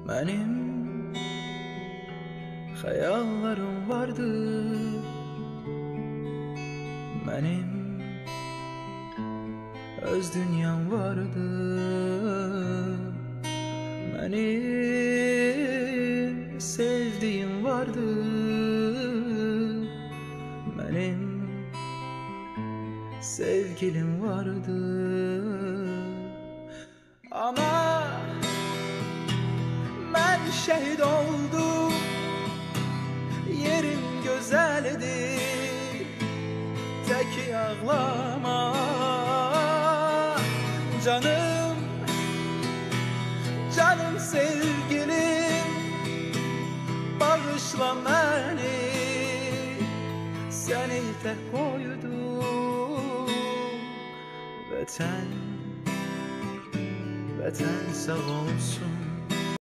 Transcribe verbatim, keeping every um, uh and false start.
Benim hayallerim vardı, benim öz dünyam vardı, benim sevdiğim vardı, benim sevgilim vardı. Ama ben şehit oldum, yerim güzeldi, tek ağlama canım, canım sevgilim, bağışla beni, seni tek koydum. Vatan, vatan sağ olsun.